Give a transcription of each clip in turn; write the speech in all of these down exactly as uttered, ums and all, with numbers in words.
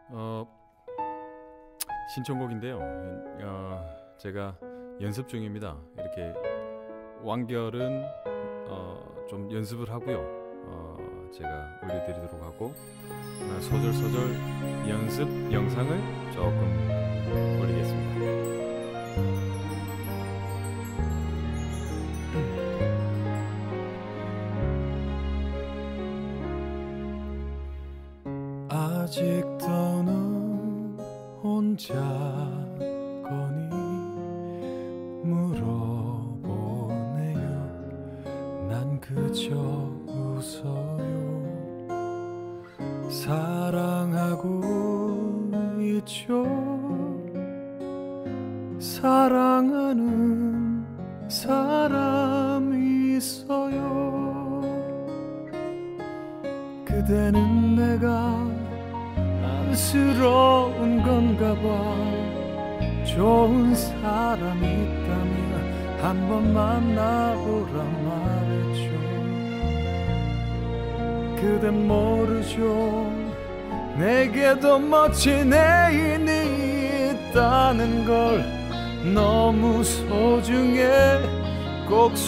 어, 신청곡인데요. 어, 제가 연습 중입니다. 이렇게 완결은 어, 좀 연습을 하고요. 어, 제가 올려드리도록 하고 어, 소절 소절 연습 영상을 조금 올리겠습니다. 아직도 넌 혼자거니 물어보네요. 난 그저 웃어요. 사랑하고 있죠. 사랑하는 사람이 있어요. 그대는 내가 안쓰러운 건가 봐. 좋은 사람이 있다면 한번 만나보라 말했죠. 그댄 모르죠. 내게도 멋진 애인이 있다는 걸. 너무 소중해 꼭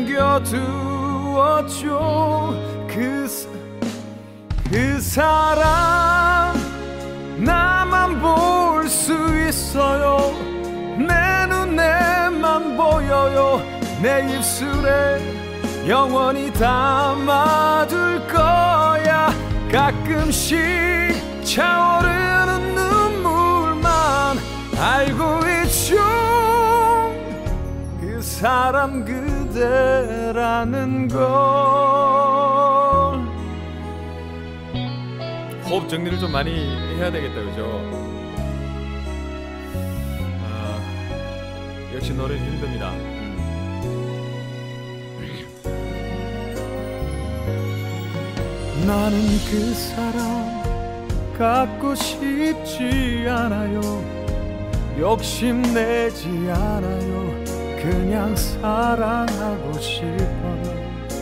숨겨두었죠. 그, 그 사람 나만 볼 수 있어요. 내 눈에만 보여요. 내 입술에 영원히 담아둘 거야. 가끔씩 차오르는 눈물만 알고 있죠. 그 사람 그대라는 걸. 호흡 정리를 좀 많이 해야 되겠다, 그죠? 아, 역시 노래는 힘듭니다. 나는 그 사람 갖고 싶지 않아요. 욕심내지 않아요. 그냥 사랑하고 싶어요.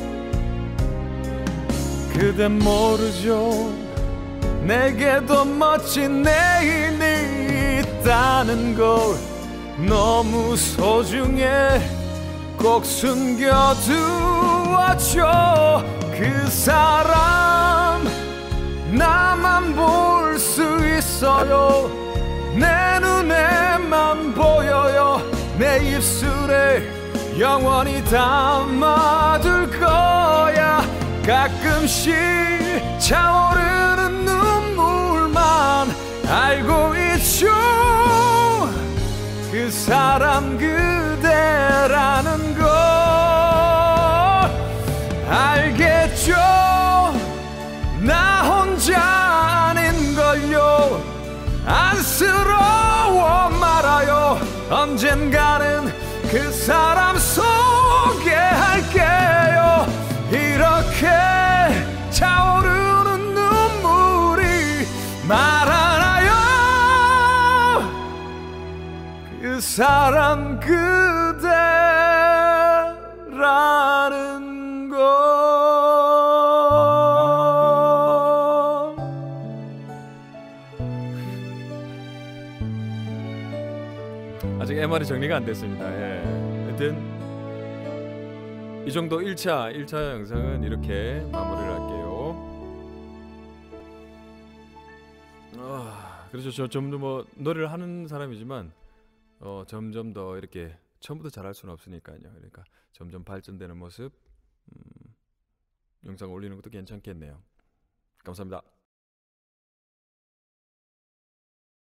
그댄 모르죠. 내게도 멋진 애인이 있다는 걸. 너무 소중해 꼭 숨겨두었죠. 그 사람 나만 볼 수 있어요. 내 눈에만 보여요. 내 입술에 영원히 담아둘 거야. 가끔씩 차오르는 눈물만 알고 있죠. 그 사람 그대라는 걸 알겠죠. 나 혼자 아닌걸요. 안쓰러워 말아요. 언젠가는 그 사람 소개할게요. 이렇게 차오르는 눈물이 말하나요. 그 사람 그대라는 걸. 아직 엠알이 정리가 안 됐습니다. 예. 하여튼 이 정도 일 차 일 차 영상은 이렇게 마무리를 할게요. 아, 그렇죠. 저 점점 뭐 노래를 하는 사람이지만 어, 점점 더 이렇게 처음부터 잘할 수는 없으니까요. 그러니까 점점 발전되는 모습 음, 영상 올리는 것도 괜찮겠네요. 감사합니다.